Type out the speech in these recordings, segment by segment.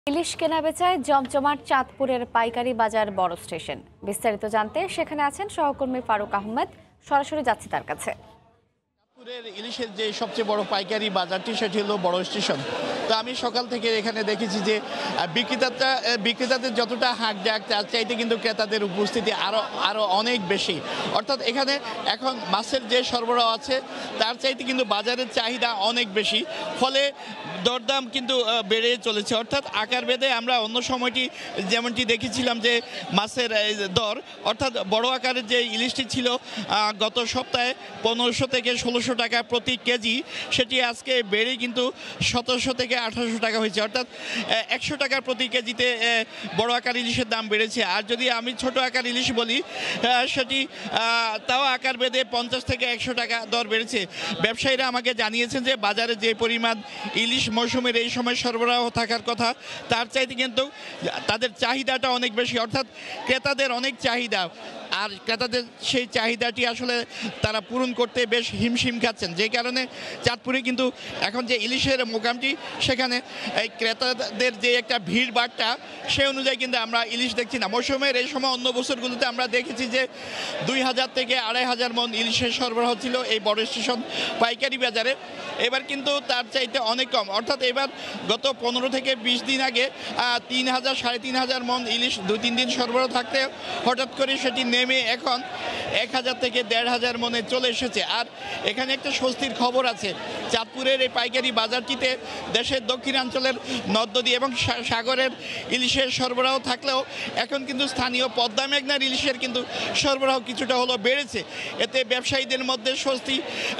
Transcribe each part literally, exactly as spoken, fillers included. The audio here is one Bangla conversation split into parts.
ইলিশ কেনাবেচায় জমজমাট চাঁদপুরের পাইকারি বাজার বড় স্টেশন। বিস্তারিত জানতে সেখানে আছেন সহকর্মী ফারুক আহমেদ। সরাসরি যাচ্ছি তার কাছে। চাঁদপুরের ইলিশের যে সবচেয়ে বড় পাইকারি বাজারটি সেটি হলো বড় স্টেশন। তো আমি সকাল থেকে এখানে দেখেছি যে বিক্রেতাটা বিক্রেতাদের যতটা হাঁক ডাক তার চাইতে কিন্তু ক্রেতাদের উপস্থিতি আরও আরও অনেক বেশি। অর্থাৎ এখানে এখন মাছের যে সরবরাহ আছে তার চাইতে কিন্তু বাজারের চাহিদা অনেক বেশি, ফলে দরদাম কিন্তু বেড়ে চলেছে। অর্থাৎ আকার ভেদে আমরা অন্য সময়টি যেমনটি দেখেছিলাম যে মাছের দর, অর্থাৎ বড় আকারের যে ইলিশটি ছিল গত সপ্তাহে পনেরোশো থেকে ষোলোশো টাকা প্রতি কেজি, সেটি আজকে বেড়ে কিন্তু সতেরোশো থেকে আঠারোশো টাকা হয়েছে। অর্থাৎ একশো টাকা প্রতি কেজিতে বড় আকার ইলিশের দাম বেড়েছে। আর যদি আমি ছোট আকার ইলিশ বলি, সেটি তাও আকার ভেদে পঞ্চাশ থেকে একশো টাকা দর বেড়েছে। ব্যবসায়ীরা আমাকে জানিয়েছেন যে বাজারে যে পরিমাণ ইলিশ মৌসুমের এই সময় সরবরাহ থাকার কথা তার চাইতে কিন্তু তাদের চাহিদাটা অনেক বেশি, অর্থাৎ ক্রেতাদের অনেক চাহিদা। আর ক্রেতাদের সেই চাহিদাটি আসলে তারা পূরণ করতে বেশ হিমশিম খাচ্ছেন, যে কারণে চাঁদপুরে কিন্তু এখন যে ইলিশের মোকামটি সেখানে এই ক্রেতাদের যে একটা ভিড় বাড়টা সে অনুযায়ী কিন্তু আমরা ইলিশ দেখছি না। মৌসুমের এই সময় অন্য বছরগুলোতে আমরা দেখেছি যে দুই হাজার থেকে আড়াই হাজার মন ইলিশের সরবরাহ ছিল এই বড় স্টেশন পাইকারি বাজারে। এবার কিন্তু তার চাইতে অনেক কম, অর্থাৎ এবার গত পনেরো থেকে বিশ দিন আগে তিন হাজার সাড়ে তিন হাজার মন ইলিশ দুই তিন দিন সরবরাহ থাকতে হঠাৎ করে সেটি নেমে এখন এক হাজার থেকে দেড় হাজার মনে চলে এসেছে। আর এখানে একটা স্বস্তির খবর আছে, চাঁদপুরের এই পাইকারি বাজারটিতে দেশের দক্ষিণাঞ্চলের নদ নদী এবং সাগরের ইলিশের সরবরাহ থাকলেও এখন কিন্তু স্থানীয় পদ্মা মেঘনার ইলিশের কিন্তু সরবরাহ কিছুটা হলো বেড়েছে। এতে ব্যবসায়ীদের মধ্যে স্বস্তি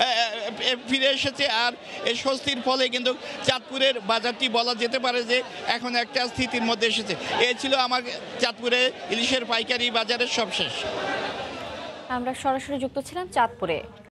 ফিরে এসেছে। আর এই স্বস্তির ফলে কিন্তু চাঁদপুরের বাজারটি বলা যেতে পারে যে এখন একটা স্থিতির মধ্যে এসেছে। এ ছিল আমার চাঁদপুরে ইলিশের পাইকারি বাজারের সবশেষ। আমরা সরাসরি যুক্ত ছিলাম চাঁদপুরে।